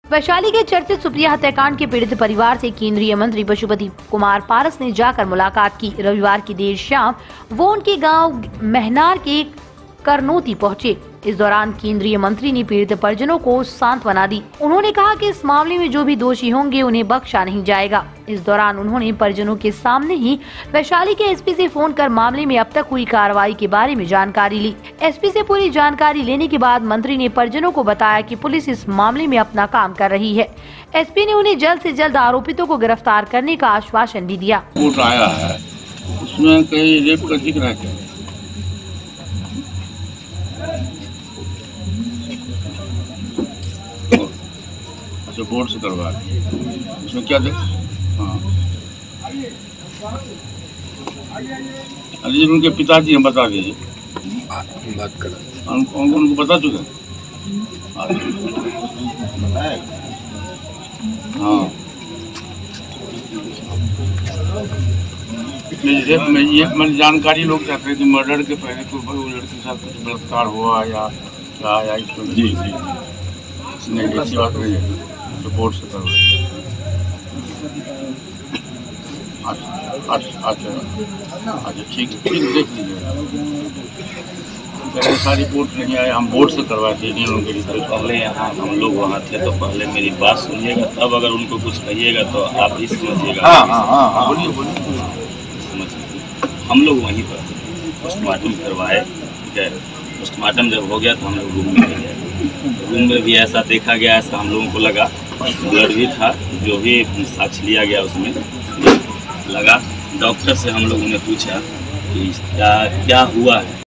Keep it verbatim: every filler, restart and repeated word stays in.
वैशाली के चर्चित सुप्रिया हत्याकांड के पीड़ित परिवार से केंद्रीय मंत्री पशुपति कुमार पारस ने जाकर मुलाकात की। रविवार की देर शाम वो उनके गांव महनार के करनोती पहुंचे। इस दौरान केंद्रीय मंत्री ने पीड़ित परिजनों को सांत्वना दी। उन्होंने कहा कि इस मामले में जो भी दोषी होंगे उन्हें बख्शा नहीं जाएगा। इस दौरान उन्होंने परिजनों के सामने ही वैशाली के एसपी से फोन कर मामले में अब तक हुई कार्रवाई के बारे में जानकारी ली। एसपी से पूरी जानकारी लेने के बाद मंत्री ने परिजनों को बताया कि पुलिस इस मामले में अपना काम कर रही है। एसपी ने उन्हें जल्द से जल्द आरोपितों को गिरफ्तार करने का आश्वासन भी दिया। आया है, उसमें कहीं रेप का जिक्र है क्या? अच्छा, बोर्ड से करवा उसमें क्या देख? हाँ, अरे उनके पिताजी हम बता दीजिए, बात कर उनको, उनको बता चुके। हाँ, रेप में ये मैंने जानकारी लोग चाहते हैं कि मर्डर के पहले तो वो लड़के के साथ कुछ गिरफ्तार हुआ या क्या या इसमें जी जी नहीं, ऐसी बात नहीं है, रिपोर्ट से करवा। अच्छा अच्छा अच्छा ठीक है, ठीक देख लीजिएगा। ऐसा रिपोर्ट नहीं आया, हम बोर्ड से करवाए थे इन लोगों के रिपोर्ट। पहले यहाँ हम लोग वहाँ थे तो पहले मेरी बात सुनिएगा, तब अगर उनको कुछ कहिएगा तो आप ही समझिएगा। हाँ हाँ हाँ हाँ बोलिए बोलिए। हम लोग वहीं पर पोस्टमार्टम करवाए, ठीक है। पोस्टमार्टम जब हो गया तो हम लोग रूम में गए। रूम में भी ऐसा देखा गया, ऐसा हम लोगों को लगा, ब्लड भी था, जो भी साक्ष्य लिया गया उसमें लगा। डॉक्टर से हम लोगों ने पूछा कि क्या क्या हुआ है।